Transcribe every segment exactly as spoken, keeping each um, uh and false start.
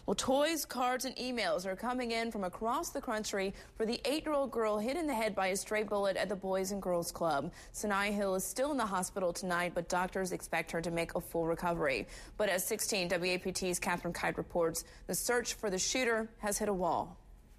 Well, toys, cards, and emails are coming in from across the country for the eight-year-old girl hit in the head by a stray bullet at the Boys and Girls Club. Sinai Hill is still in the hospital tonight, but doctors expect her to make a full recovery. But at sixteen, W A P T's Catherine Kite reports the search for the shooter has hit a wall.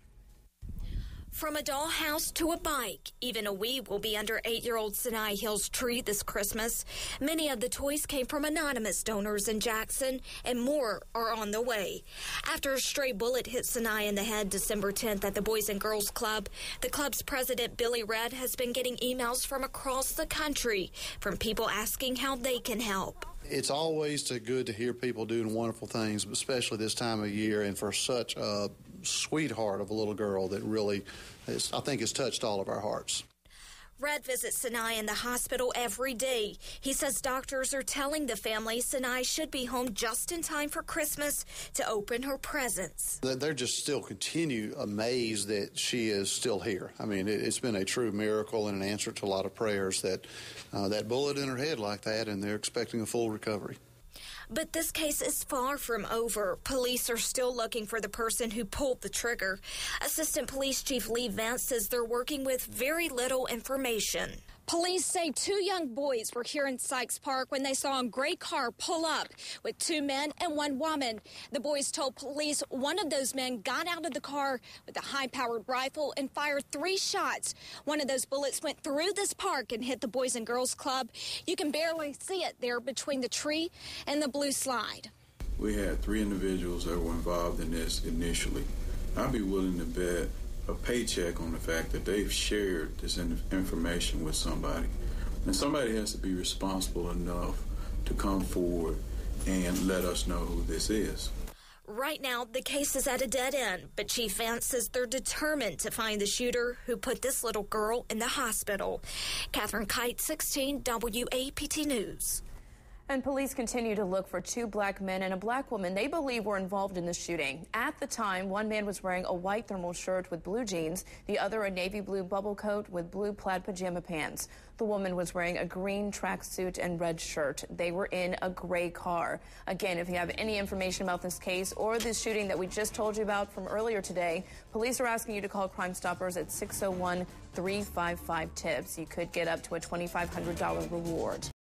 From a dollhouse to a bike, even a weed will be under eight-year-old Sinai Hill's tree this Christmas. Many of the toys came from anonymous donors in Jackson, and more are on the way. After a stray bullet hit Sinai in the head December tenth at the Boys and Girls Club, the club's president, Billy Red, has been getting emails from across the country from people asking how they can help. It's always good to hear people doing wonderful things, especially this time of year, and for such a sweetheart of a little girl that really, is, I think, has touched all of our hearts. Red visits Sinai in the hospital every day. He says doctors are telling the family Sinai should be home just in time for Christmas to open her presents. They're just still continue amazed that she is still here. I mean, it's been a true miracle and an answer to a lot of prayers that uh, that bullet in her head like that, and they're expecting a full recovery. But this case is far from over. Police are still looking for the person who pulled the trigger. Assistant Police Chief Lee Vance says they're working with very little information. Police say two young boys were here in Sykes Park when they saw a gray car pull up with two men and one woman. The boys told police one of those men got out of the car with a high-powered rifle and fired three shots. One of those bullets went through this park and hit the Boys and Girls Club. You can barely see it there between the tree and the blue slide. We had three individuals that were involved in this initially. I'd be willing to bet a paycheck on the fact that they've shared this information with somebody. And somebody has to be responsible enough to come forward and let us know who this is. Right now, the case is at a dead end, but Chief Vance says they're determined to find the shooter who put this little girl in the hospital. Catherine Kite, sixteen W A P T News. And police continue to look for two black men and a black woman they believe were involved in the shooting. At the time, one man was wearing a white thermal shirt with blue jeans, the other a navy blue bubble coat with blue plaid pajama pants. The woman was wearing a green tracksuit and red shirt. They were in a gray car. Again, if you have any information about this case or this shooting that we just told you about from earlier today, police are asking you to call Crime Stoppers at six oh one, three five five, TIPS. You could get up to a twenty-five hundred dollars reward.